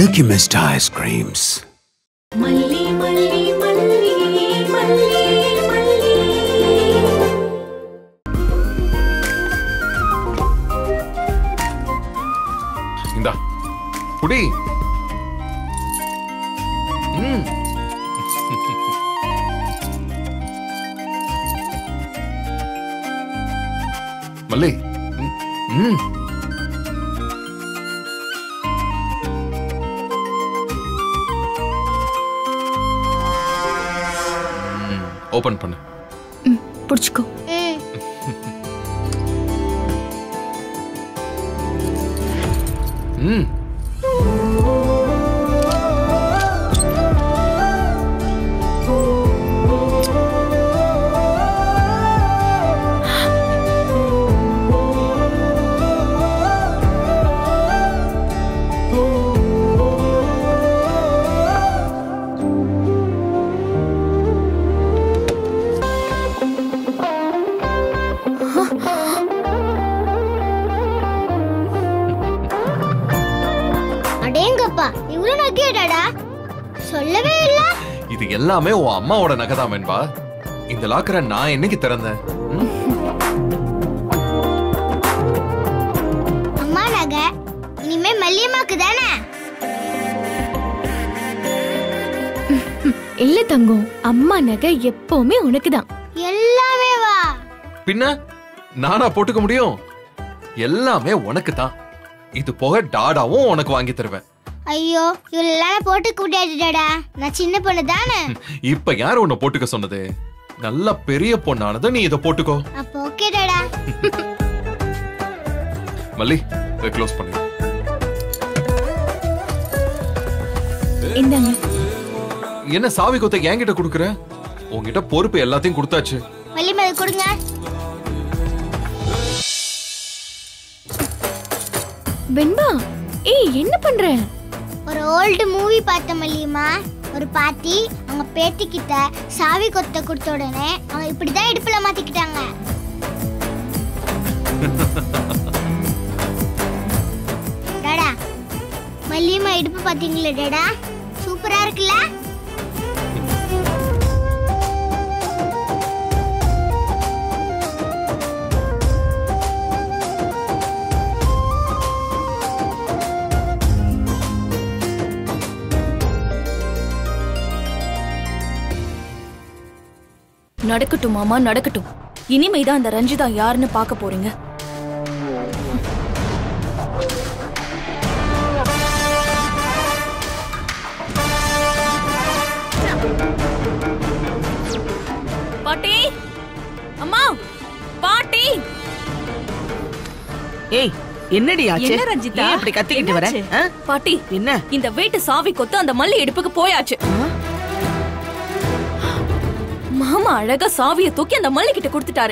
Milky Mist ice creams. Malli, Malli, Malli, Malli, Malli. Inda. Pudi. Malli. Open பண்ணு. புடிச்சுக்கோ. சொல்லவே இல்ல. இது எல்லாமே உன் அம்மாவோட நகைதான் வெண்பா. இந்த லாக்கரை நான் என்னைக்கு திறந்தேன்? அம்மா நகை இனிமே மல்லியம்மாக்கு தானே? இல்ல தங்கம், அம்மா நகை எப்பவுமே உனக்குதான். எல்லாமே வா. பின்ன நானா போட்டுக்க முடியும்? எல்லாமே உனக்கு தான். இது போக டாடாவும் உனக்கு வாங்கி தருவேன். ஐயோ, இவளெல்லாம் போட்டுக்க முடியாதுடா. நான் சின்ன பொண்ணு தானே. இப்ப யார் உன்னை போட்டுக்க சொன்னது? நல்ல பெரிய பொண்ணானது நீ இதை போட்டுக்கோ. அப்ப ஓகே டாடா. மல்லி, இதை க்ளோஸ் பண்ணு. இந்தாங்க. என்ன சாவி கொத்த என்கிட்ட குடுக்குற? உன்கிட்ட பொறுப்பு எல்லாத்தையும் கொடுத்தாச்சு. மல்லி மேல கொடுங்க. வெண்பா, ஏய் என்ன பண்ற? ஒரு ஓல்டு மூவி பார்த்த மல்லியம்மா. ஒரு பாட்டி அவங்க பேத்தி கிட்ட சாவி கொத்த கொடுத்த உடனே அவங்க இப்படிதான் இடுப்புல மாத்திக்கிட்டாங்க. டாடா, மல்லியம்மா இடுப்பு பாத்தீங்களா டாடா? சூப்பரா இருக்குல்ல? நடக்கட்டும் மாமா, நடக்கட்டும். இனிமேதான் அந்த ரஞ்சிதா யாருன்னு பார்க்க போறீங்க. பாட்டி, அம்மா, பாட்டி. ஏய், என்னடி ஆச்சு? என்ன ரஞ்சிதா இப்படி கத்திக்கிட்டு வர? பாட்டி, என்ன? இந்த வீட்டு சாவி கொத்து அந்த மல்லி இடுப்புக்கு போயாச்சு. மாமா அழகா சாவியை தூக்கி அந்த மல்லி கிட்ட கொடுத்துட்டாரு.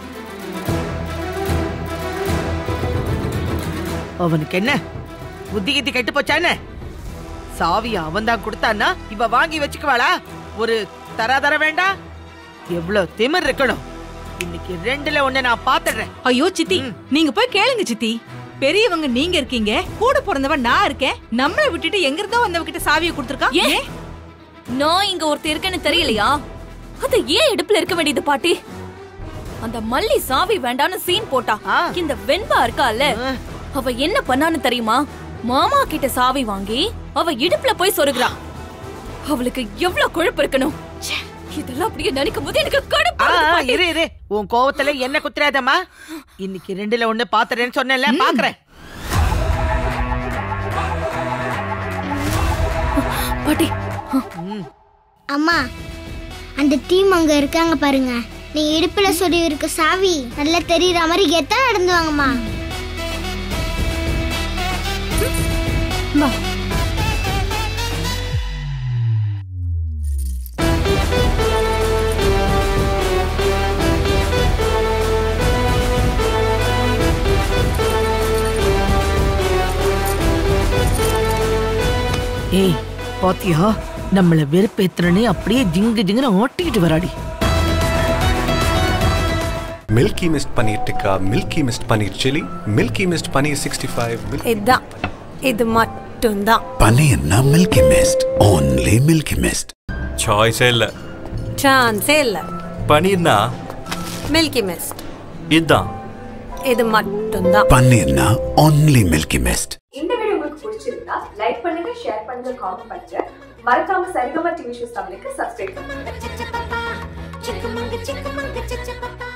அவனுக்கு என்ன புத்தி கித்தி கெட்டு போச்சானே? சாவிய அவன் தான் கொடுத்தான்னா இவ வாங்கி வச்சுக்குவாளா? ஒரு தர வேண்டாம்? எவ்வளவு திமிர் இருக்கணும். இன்னைக்கு ரெண்டுல ஒண்ணு நான் பாத்துறேன். ஐயோ சித்தி, நீங்க போய் கேளுங்க சித்தி. பெரியவங்க நீங்க இருக்கீங்க, கூட பிறந்தவன் நான் இருக்கேன். நம்மள விட்டுட்டு எங்க இருந்தோ வந்தவ கிட்ட சாவியை கொடுத்துருக்கா. ஏன் நான் இங்க ஒருத்தர் இருக்கேன்னு தெரியலையா? அது ஏன் இடுப்புல இருக்க வேண்டியது பாட்டி? அந்த மல்லி சாவி வேண்டான்னு சீன் போட்டா இந்த வெண்பா இருக்கால, அவ என்ன பண்ணான்னு தெரியுமா? மாமா கிட்ட சாவி வாங்கி அவ இடுப்புல போய் சொருகுறா. அவளுக்கு எவ்வளவு கொழுப்பு இருக்கணும். இதெல்லாம் அப்படியே நினைக்கும் போது எனக்கு கடுப்பா இரு இரு, உன் கோவத்துல என்ன குத்துறாதம்மா. இன்னைக்கு ரெண்டுல ஒண்ணு பாத்துறேன்னு சொன்னேன்ல, பாக்குறேன். பாட்டி. அம்மா, அந்த டீம் அங்க இருக்காங்க பாருங்க. நீ இடுப்புல சொல்லி இருக்க சாவி நல்லா தெரியற மாதிரி கெத்தா நடந்து வாங்கம்மா. ஏய், பாத்தியா? நம்மள வெறுப்பேத்துறனே அப்படியே ஜிங்கு ஜிங்குன்னு ஓட்டிக்கிட்டு வராடி. Milky Mist Paneer Tikka, Milky Mist Paneer Chili, Milky Mist Paneer 65. இதான் இது மட்டும்தான். பன்னீர்னா Milky Mist, only Milky Mist. சாய்ஸே இல்ல. சான்ஸே இல்ல. பன்னீர்னா மில்கி மிஸ்ட். இதுதான். இது மட்டும்தான். பன்னீர்னா only மில்கி மிஸ்ட். இந்த வீடியோ உங்களுக்கு பிடிச்சிருந்தா லைக் பண்ணுங்க, ஷேர் பண்ணுங்க, காமெண்ட் பண்ணுங்க. மறக்காம சரிகமா டிவி ஷோஸ் தமிழுக்கு சப்ஸ்கிரைப் பண்ணுங்க.